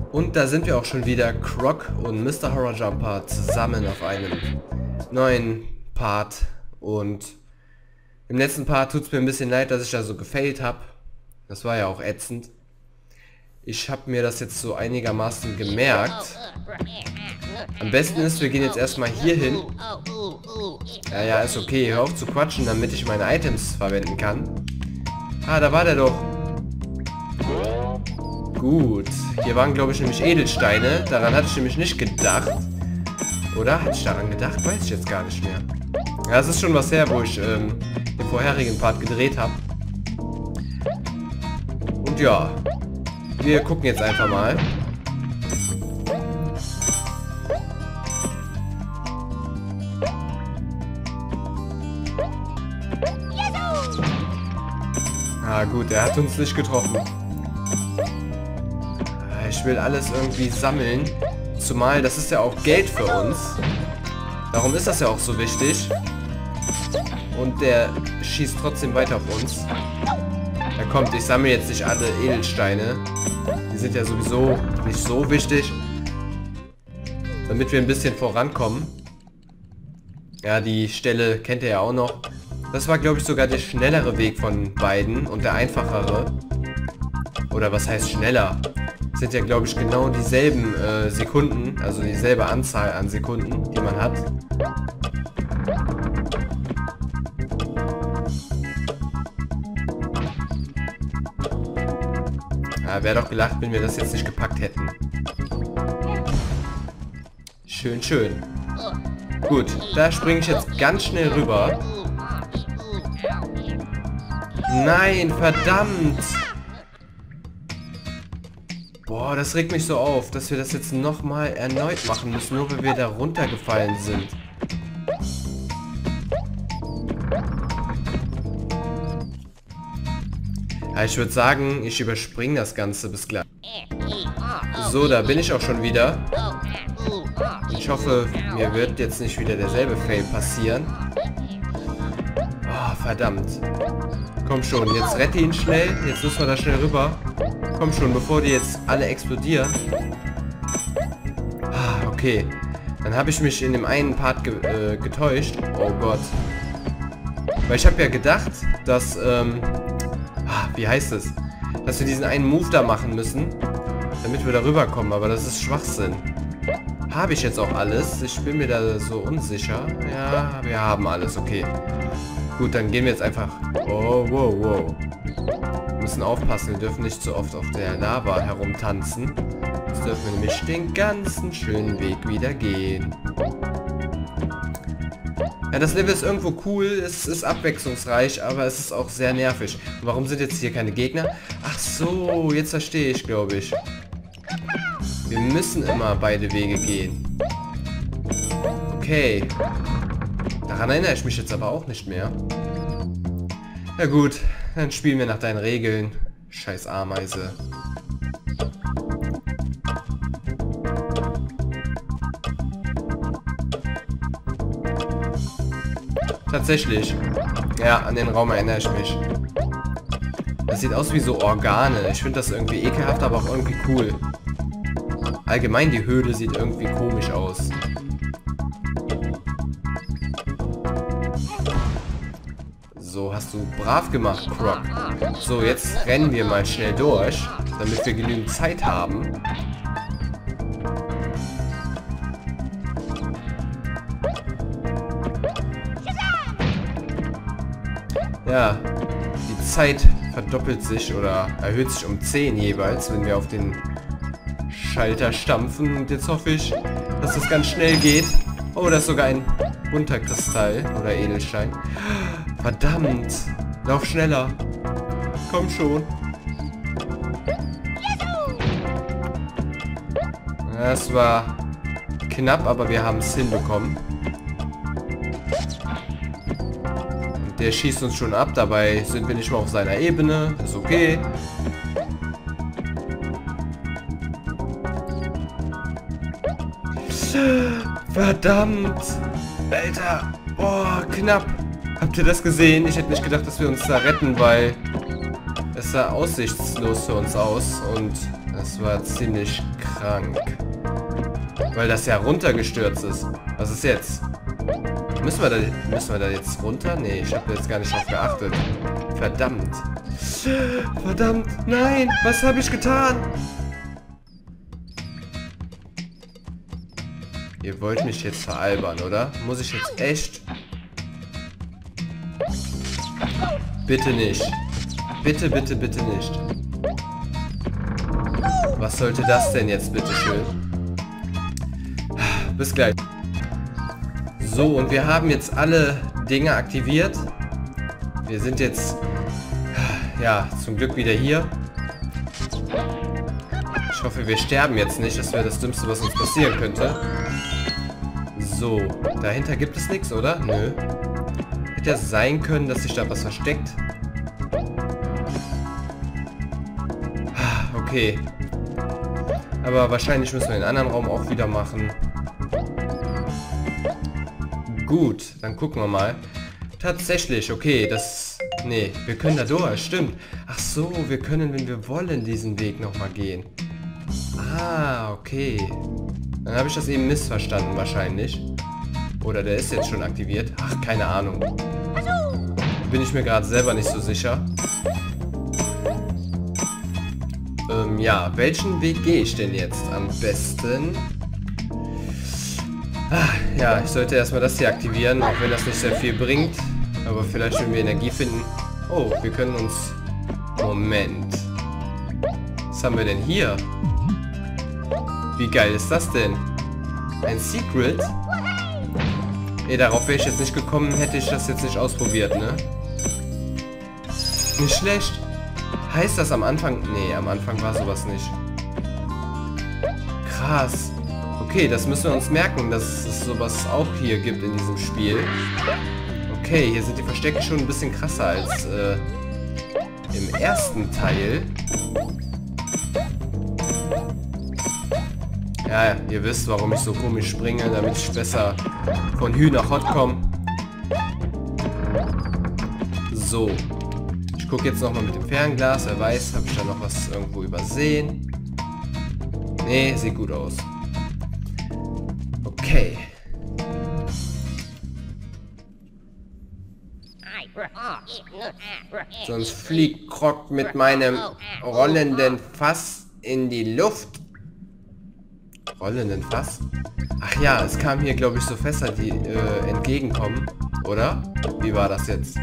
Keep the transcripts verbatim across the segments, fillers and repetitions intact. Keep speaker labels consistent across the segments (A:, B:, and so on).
A: Und da sind wir auch schon wieder, Croc und Mister Horror Jumper zusammen auf einem neuen Part. Und im letzten Part tut es mir ein bisschen leid, dass ich da so gefailt habe. Das war ja auch ätzend. Ich habe mir das jetzt so einigermaßen gemerkt. Am besten ist, wir gehen jetzt erstmal hier hin. Ja, ja, ist okay. Hör auf zu quatschen, damit ich meine Items verwenden kann. Ah, da war der doch. Gut. Hier waren, glaube ich, nämlich Edelsteine. Daran hatte ich nämlich nicht gedacht. Oder? Hatte ich daran gedacht? Weiß ich jetzt gar nicht mehr. Ja, es ist schon was her, wo ich ähm, den vorherigen Part gedreht habe. Und ja. Wir gucken jetzt einfach mal. Ah gut, er hat uns nicht getroffen. Ich will alles irgendwie sammeln. Zumal das ist ja auch Geld für uns. Darum ist das ja auch so wichtig. Und der schießt trotzdem weiter auf uns. Ja kommt, ich sammle jetzt nicht alle Edelsteine. Die sind ja sowieso nicht so wichtig. Damit wir ein bisschen vorankommen. Ja, die Stelle kennt ihr ja auch noch. Das war, glaube ich, sogar der schnellere Weg von beiden und der einfachere. Oder was heißt schneller? Das sind ja, glaube ich, genau dieselben äh, Sekunden, also dieselbe Anzahl an Sekunden, die man hat. Ja, wäre doch gelacht, wenn wir das jetzt nicht gepackt hätten. Schön, schön. Gut, da springe ich jetzt ganz schnell rüber. Nein, verdammt! Boah, das regt mich so auf, dass wir das jetzt nochmal erneut machen müssen, nur weil wir da runtergefallen sind. Ja, ich würde sagen, ich überspringe das Ganze bis gleich. So, da bin ich auch schon wieder. Ich hoffe, mir wird jetzt nicht wieder derselbe Fail passieren. Oh, verdammt. Komm schon, jetzt rette ihn schnell. Jetzt müssen wir da schnell rüber. Komm schon, bevor die jetzt alle explodieren. Ah, okay. Dann habe ich mich in dem einen Part ge äh, getäuscht. Oh Gott. Weil ich habe ja gedacht, dass, ähm... Ah, wie heißt es? Dass wir diesen einen Move da machen müssen, damit wir da rüberkommen. Aber das ist Schwachsinn. Habe ich jetzt auch alles? Ich bin mir da so unsicher. Ja, wir haben alles, okay. Gut, dann gehen wir jetzt einfach... Oh, wow, wow. Wir müssen aufpassen, wir dürfen nicht so oft auf der Lava herumtanzen. Jetzt dürfen wir nämlich den ganzen schönen Weg wieder gehen. Ja, das Level ist irgendwo cool, es ist abwechslungsreich, aber es ist auch sehr nervig. Und warum sind jetzt hier keine Gegner? Ach so, jetzt verstehe ich, glaube ich. Wir müssen immer beide Wege gehen. Okay. Daran erinnere ich mich jetzt aber auch nicht mehr. Na gut, dann spielen wir nach deinen Regeln. Scheiß Ameise. Tatsächlich. Ja, an den Raum erinnere ich mich. Das sieht aus wie so Organe. Ich finde das irgendwie ekelhaft, aber auch irgendwie cool. Allgemein die Höhle sieht irgendwie komisch aus. So, hast du brav gemacht, Croc. So, jetzt rennen wir mal schnell durch, damit wir genügend Zeit haben. Ja, die Zeit verdoppelt sich oder erhöht sich um zehn jeweils, wenn wir auf den Schalter stampfen. Und jetzt hoffe ich, dass das ganz schnell geht. Oh, da ist sogar ein bunter Kristall oder Edelstein. Verdammt! Lauf schneller! Komm schon! Das war knapp, aber wir haben es hinbekommen. Und der schießt uns schon ab, dabei sind wir nicht mal auf seiner Ebene. Ist okay. Verdammt! Alter! Oh, knapp! Habt ihr das gesehen? Ich hätte nicht gedacht, dass wir uns da retten, weil es sah aussichtslos für uns aus und Das war ziemlich krank. Weil das ja runtergestürzt ist. Was ist jetzt? Müssen wir da, müssen wir da jetzt runter? Nee, ich habe jetzt gar nicht drauf geachtet. Verdammt. Verdammt. Nein, was habe ich getan? Ihr wollt mich jetzt veralbern, oder? Muss ich jetzt echt... Bitte nicht. Bitte, bitte, bitte nicht. Was sollte das denn jetzt, bitteschön? Bis gleich. So, und wir haben jetzt alle Dinge aktiviert. Wir sind jetzt, ja, zum Glück wieder hier. Ich hoffe, wir sterben jetzt nicht. Das wäre das Dümmste, was uns passieren könnte. So, dahinter gibt es nichts, oder? Nö. Hätte es sein können, dass sich da was versteckt. Okay. Aber wahrscheinlich müssen wir den anderen Raum auch wieder machen. Gut, dann gucken wir mal. Tatsächlich, okay, das... Nee, wir können da durch, stimmt. Ach so, wir können, wenn wir wollen, diesen Weg nochmal gehen. Ah, okay. Dann habe ich das eben missverstanden wahrscheinlich. Oder der ist jetzt schon aktiviert. Ach, keine Ahnung. Bin ich mir gerade selber nicht so sicher. Ähm, ja, welchen Weg gehe ich denn jetzt am besten? Ah, ja, ich sollte erstmal das hier aktivieren, auch wenn das nicht sehr viel bringt. Aber vielleicht, wenn wir Energie finden... Oh, wir können uns... Moment. Was haben wir denn hier? Wie geil ist das denn? Ein Secret? Ey, darauf wäre ich jetzt nicht gekommen, hätte ich das jetzt nicht ausprobiert, ne? Nicht schlecht. Heißt das am Anfang... Nee, am Anfang war sowas nicht. Krass. Okay, das müssen wir uns merken, dass es sowas auch hier gibt in diesem Spiel. Okay, hier sind die Verstecke schon ein bisschen krasser als äh, im ersten Teil. Ja, ihr wisst, warum ich so komisch springe, damit ich besser von Hü nach Hot komme. So. Ich gucke jetzt nochmal mit dem Fernglas. Wer weiß, habe ich da noch was irgendwo übersehen? Nee, sieht gut aus. Okay. Sonst fliegt Krog mit meinem rollenden Fass in die Luft. Rollenden Fass? Ach ja, es kamen hier, glaube ich, so Fässer, die äh, entgegenkommen. Oder? Wie war das jetzt?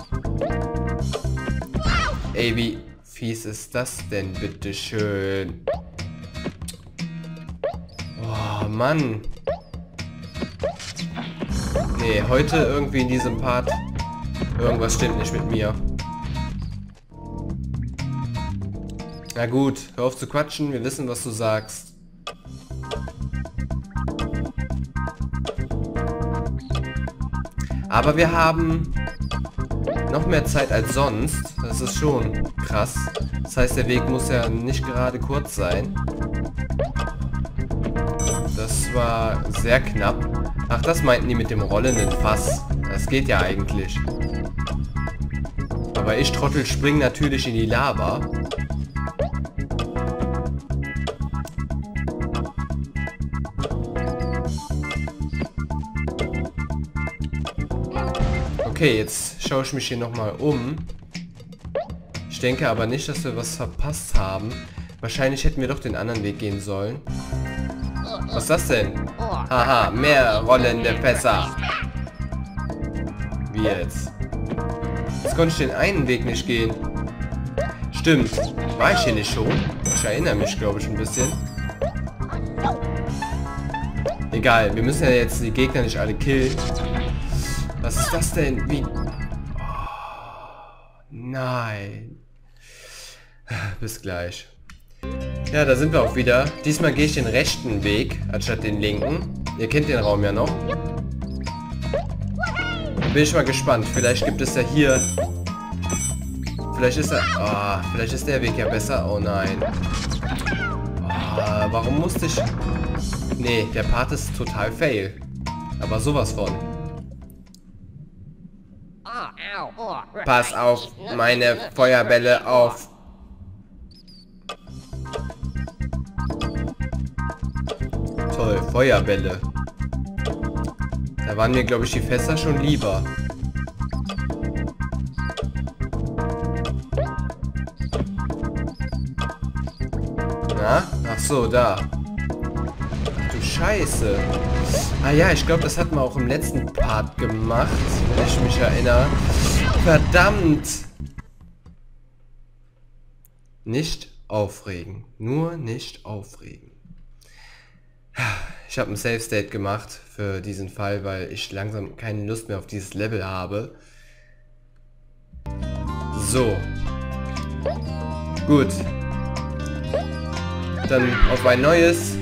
A: Ey, wie fies ist das denn, bitteschön? Oh, Mann. Nee, heute irgendwie in diesem Part... Irgendwas stimmt nicht mit mir. Na gut, hör auf zu quatschen, wir wissen, was du sagst. Aber wir haben noch mehr Zeit als sonst. Das ist schon krass. Das heißt, der Weg muss ja nicht gerade kurz sein. Das war sehr knapp. Ach, das meinten die mit dem rollenden Fass. Das geht ja eigentlich. Aber ich, Trottel, spring natürlich in die Lava. Okay, jetzt schaue ich mich hier nochmal um. Ich denke aber nicht, dass wir was verpasst haben. Wahrscheinlich hätten wir doch den anderen Weg gehen sollen. Was ist das denn? Haha, mehr rollende Fässer. Wie jetzt? Jetzt konnte ich den einen Weg nicht gehen. Stimmt. War ich hier nicht schon? Ich erinnere mich, glaube ich, ein bisschen. Egal, wir müssen ja jetzt die Gegner nicht alle killen. Was ist das denn? Wie? Oh, nein. Bis gleich. Ja, da sind wir auch wieder. Diesmal gehe ich den rechten Weg, anstatt den linken. Ihr kennt den Raum ja noch. Bin ich mal gespannt. Vielleicht gibt es ja hier... Vielleicht ist er... Ah, vielleicht ist der Weg ja besser. Oh nein. Ah, warum musste ich... Nee, der Part ist total fail. Aber sowas von. Pass auf meine Feuerbälle auf. toll. Feuerbälle. Da waren mir, glaube ich, die Fässer schon lieber. Na? Ach so, da. Ach du Scheiße. Ah ja, ich glaube, das hatten wir auch im letzten Part gemacht, wenn ich mich erinnere. Verdammt! Nicht aufregen. Nur nicht aufregen. Ich habe ein Save State gemacht für diesen Fall, weil ich langsam keine Lust mehr auf dieses Level habe. So. Gut. Dann auf ein neues.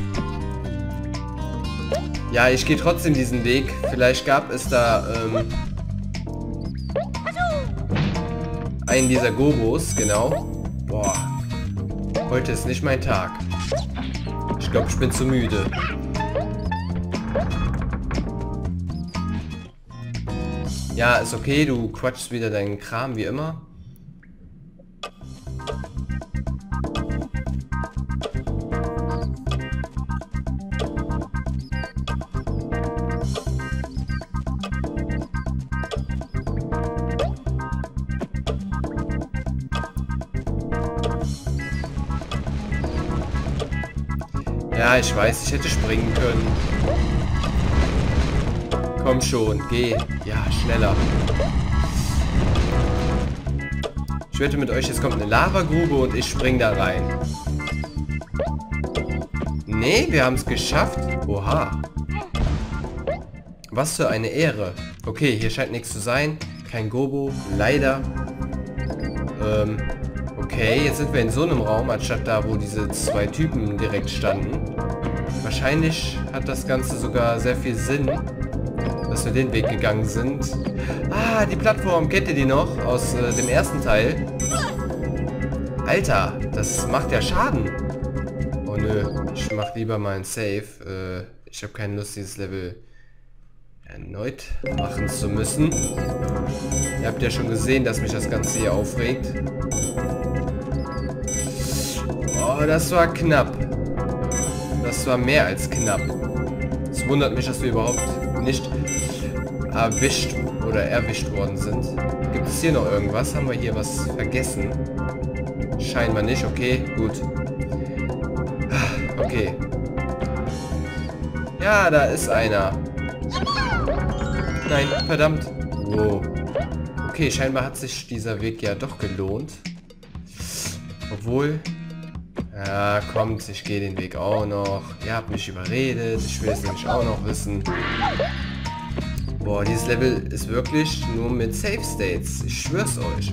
A: Ja, ich gehe trotzdem diesen Weg. Vielleicht gab es da ähm, einen dieser Gobos, genau. Boah. Heute ist nicht mein Tag. Ich glaube, ich bin zu müde. Ja, ist okay, du quatschst wieder deinen Kram wie immer. Ja, ich weiß, ich hätte springen können. Komm schon, geh. Ja, schneller. Ich wette mit euch, jetzt kommt eine Lavagrube und ich spring da rein. Nee, wir haben es geschafft. Oha. Was für eine Ehre. Okay, hier scheint nichts zu sein. Kein Gobo, leider. Ähm... Okay, jetzt sind wir in so einem Raum, anstatt da, wo diese zwei Typen direkt standen. Wahrscheinlich hat das Ganze sogar sehr viel Sinn, dass wir den Weg gegangen sind. Ah, die Plattform, kennt ihr die noch? Aus äh, dem ersten Teil. Alter, das macht ja Schaden. Oh nö, ich mach lieber mal ein Save. Äh, ich habe keine Lust, dieses Level erneut machen zu müssen. Ihr habt ja schon gesehen, dass mich das Ganze hier aufregt. Oh, das war knapp. Das war mehr als knapp. Es wundert mich, dass wir überhaupt nicht erwischt oder erwischt worden sind. Gibt es hier noch irgendwas? Haben wir hier was vergessen? Scheinbar nicht. Okay, gut. Okay. Ja, da ist einer. Nein, verdammt. Wow. Okay, scheinbar hat sich dieser Weg ja doch gelohnt. Obwohl... Ja, kommt, ich gehe den Weg auch noch. Ihr habt mich überredet, ich will es nämlich auch noch wissen. Boah, dieses Level ist wirklich nur mit Save States. Ich schwör's euch.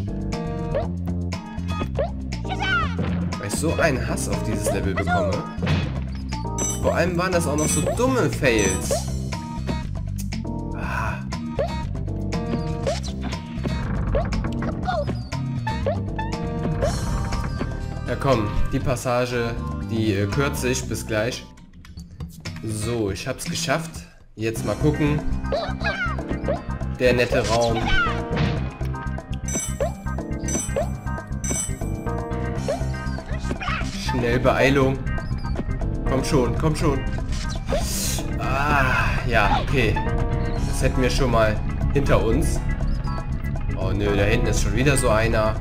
A: Weil ich so einen Hass auf dieses Level bekomme. Vor allem waren das auch noch so dumme Fails. Ah. Ja komm, die Passage, die äh, kürze ich, bis gleich. So, ich hab's geschafft. Jetzt mal gucken. Der nette Raum. Schnell, Beeilung. Komm schon, komm schon. Ah, ja, okay. Das hätten wir schon mal hinter uns. Oh nö, da hinten ist schon wieder so einer.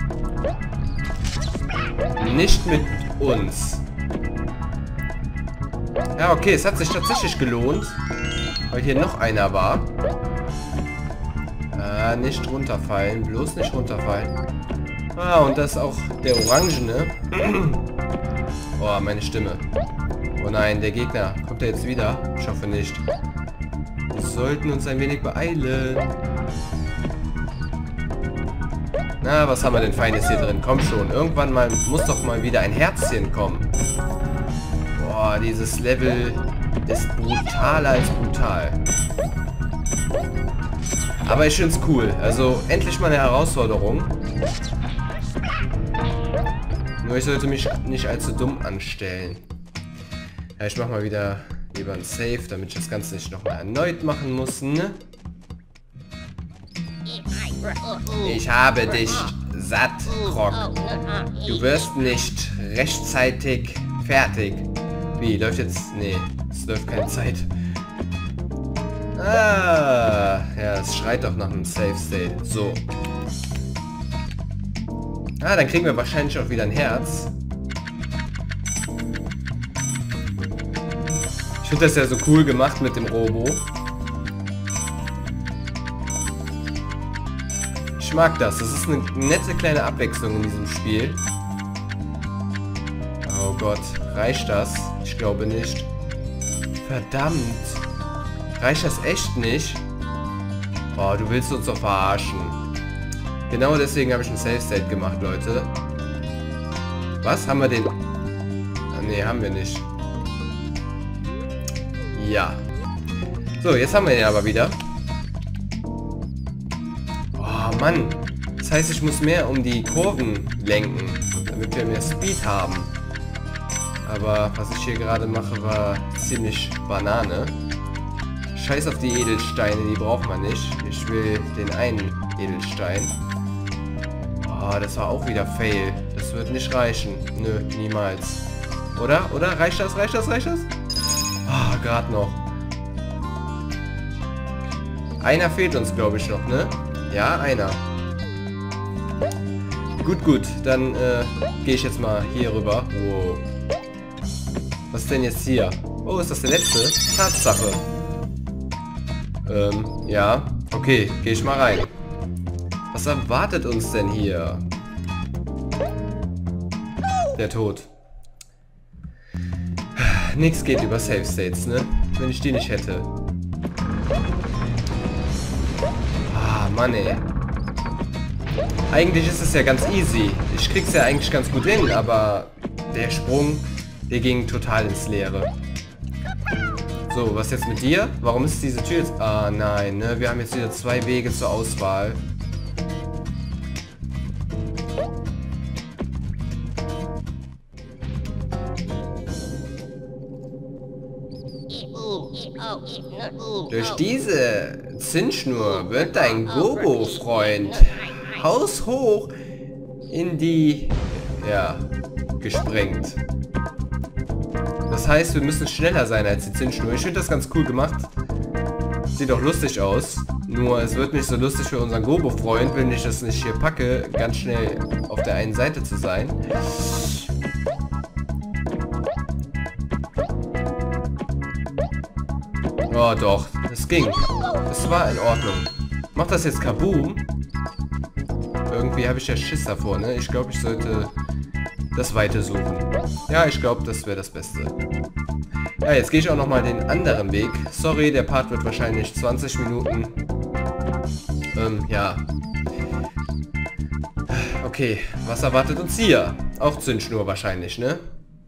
A: Nicht mit uns. Ja, okay, es hat sich tatsächlich gelohnt, weil hier noch einer war. Ah, nicht runterfallen, bloß nicht runterfallen. Ah, und das ist auch der Orangene. Oh, meine Stimme. Oh nein, der Gegner. Kommt er jetzt wieder? Ich hoffe nicht. Wir sollten uns ein wenig beeilen. Na, was haben wir denn Feines hier drin? Komm schon, irgendwann mal muss doch mal wieder ein Herzchen kommen. Boah, dieses Level ist brutaler als brutal. Aber ich finde es cool. Also, endlich mal eine Herausforderung. Nur ich sollte mich nicht allzu dumm anstellen. Ja, ich mache mal wieder lieber ein Save, damit ich das Ganze nicht nochmal erneut machen muss, ne? Ich habe dich satt, Krog. Du wirst nicht rechtzeitig fertig. Wie, läuft jetzt... Nee, es läuft keine Zeit. Ah, ja, es schreit doch nach einem Safe State. So. Ah, dann kriegen wir wahrscheinlich auch wieder ein Herz. Ich finde das ja so cool gemacht mit dem Robo. Ich mag das. Das ist eine nette kleine Abwechslung in diesem Spiel. Oh Gott, reicht das? Ich glaube nicht. Verdammt. Reicht das echt nicht? Oh, du willst uns doch verarschen. Genau deswegen habe ich ein Save State gemacht, Leute. Was? Haben wir den... Ah, nee, haben wir nicht. Ja. So, jetzt haben wir ihn aber wieder. Oh, Mann. Das heißt, ich muss mehr um die Kurven lenken, damit wir mehr Speed haben. Aber was ich hier gerade mache, war ziemlich Banane. Scheiß auf die Edelsteine, die braucht man nicht. Ich will den einen Edelstein. Oh, das war auch wieder Fail. Das wird nicht reichen. Nö, niemals. Oder? Oder? Reicht das? Reicht das? Reicht das? Ah, oh, gerade noch. Einer fehlt uns, glaube ich, noch, ne? Ja, einer. Gut, gut. Dann äh, gehe ich jetzt mal hier rüber. Wow. Was ist denn jetzt hier? Oh, ist das der letzte? Tatsache. Ähm, ja. Okay, gehe ich mal rein. Was erwartet uns denn hier? Der Tod. Nichts geht über Save States, ne? Wenn ich die nicht hätte. Ah, Mann, ey. Eigentlich ist es ja ganz easy. Ich krieg's ja eigentlich ganz gut hin, aber der Sprung, der ging total ins Leere. So, was jetzt mit dir? Warum ist diese Tür jetzt... Ah, nein, ne? Wir haben jetzt wieder zwei Wege zur Auswahl. Durch diese Zinnschnur wird dein Gobo-Freund haushoch in die... ja, gesprengt. Das heißt, wir müssen schneller sein als die Zinnschnur. Ich finde das ganz cool gemacht. Sieht auch lustig aus. Nur es wird nicht so lustig für unseren Gobo-Freund, wenn ich das nicht hier packe, ganz schnell auf der einen Seite zu sein. Oh doch, es ging. Es war in Ordnung. Macht das jetzt Kaboom? Irgendwie habe ich ja Schiss davor, ne? Ich glaube, ich sollte das Weite suchen. Ja, ich glaube, das wäre das Beste. Ja, jetzt gehe ich auch nochmal den anderen Weg. Sorry, der Part wird wahrscheinlich zwanzig Minuten. Ähm, ja. Okay, was erwartet uns hier? Auch Zündschnur wahrscheinlich, ne?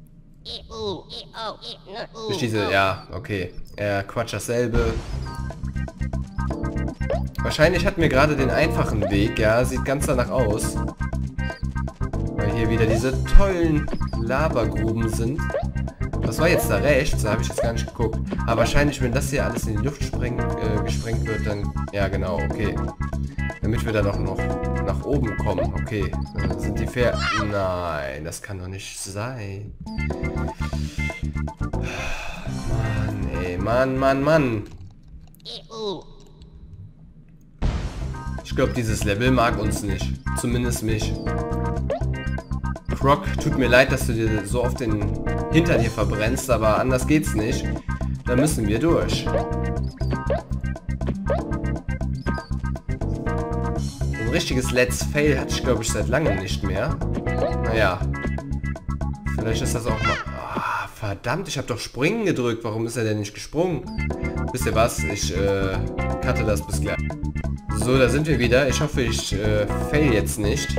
A: Durch diese, ja, okay. Er quatscht dasselbe. Wahrscheinlich hatten wir gerade den einfachen Weg, ja, sieht ganz danach aus. Weil hier wieder diese tollen Lavagruben sind. Was war jetzt da rechts? Da habe ich jetzt gar nicht geguckt. Aber wahrscheinlich, wenn das hier alles in die Luft spreng, äh, gesprengt wird, dann... Ja, genau, okay. Damit wir dann auch noch nach oben kommen. Okay, dann sind die Pferde... Nein, das kann doch nicht sein. Mann, ey, Mann, Mann, Mann. Ich glaube, dieses Level mag uns nicht. Zumindest mich. Croc, tut mir leid, dass du dir so oft den Hintern hier verbrennst, aber anders geht's nicht. Da müssen wir durch. So ein richtiges Let's Fail hatte ich, glaube ich, seit langem nicht mehr. Naja. Vielleicht ist das auch mal... Ah, verdammt, ich habe doch Springen gedrückt. Warum ist er denn nicht gesprungen? Wisst ihr was? Ich äh, cutte das bis gleich. So, da sind wir wieder. Ich hoffe, ich äh, fail jetzt nicht.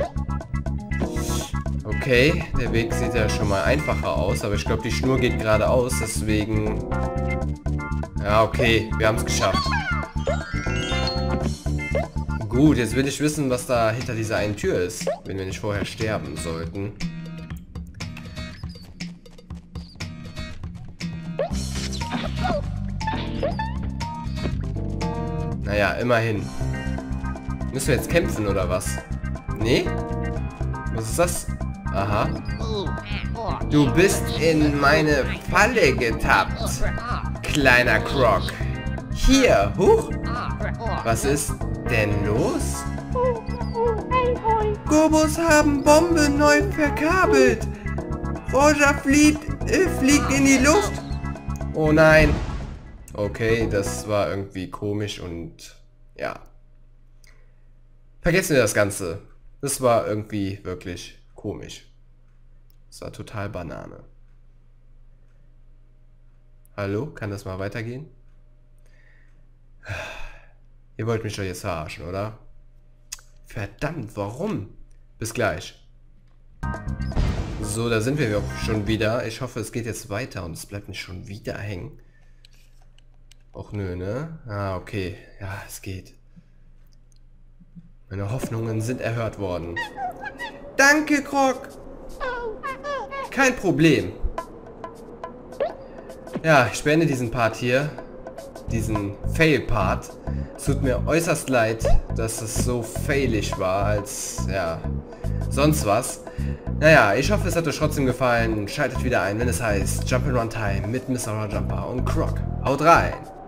A: Okay, der Weg sieht ja schon mal einfacher aus, aber ich glaube, die Schnur geht geradeaus, deswegen... Ja, okay, wir haben es geschafft. Gut, jetzt will ich wissen, was da hinter dieser einen Tür ist, wenn wir nicht vorher sterben sollten. Naja, immerhin. Müssen wir jetzt kämpfen, oder was? Nee? Was ist das? Aha. Du bist in meine Falle getappt, kleiner Croc. Hier, huch. Was ist denn los? Gobos haben Bombe neu verkabelt. Roger fliegt, äh, fliegt in die Luft. Oh nein. Okay, das war irgendwie komisch und ja. Vergessen wir das Ganze. Das war irgendwie wirklich komisch. Das war total Banane. Hallo, kann das mal weitergehen? Ihr wollt mich doch jetzt verarschen, oder? Verdammt, warum? Bis gleich. So, da sind wir schon wieder. Ich hoffe, es geht jetzt weiter und es bleibt nicht schon wieder hängen. Och nö, ne? Ah, okay. Ja, es geht. Meine Hoffnungen sind erhört worden. Danke, Croc! Kein Problem. Ja, ich beende diesen Part hier. Diesen Fail-Part. Es tut mir äußerst leid, dass es so failig war, als, ja, sonst was. Naja, ich hoffe, es hat euch trotzdem gefallen. Schaltet wieder ein, wenn es heißt Jump'n'Run Time mit Mister Jumper und Croc. Haut rein!